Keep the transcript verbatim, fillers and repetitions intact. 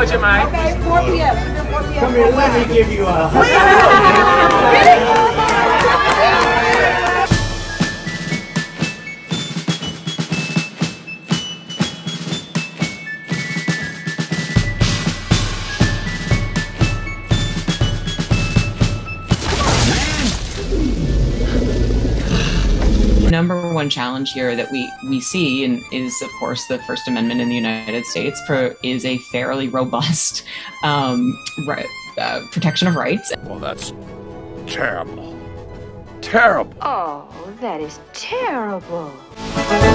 would you mind? Okay, four p m four p m Come here, let me give you a hug. Number one challenge here that we, we see and is, of course, the First Amendment in the United States pro, is a fairly robust um, right, uh, protection of rights. Well, that's terrible. Terrible. Oh, that is terrible.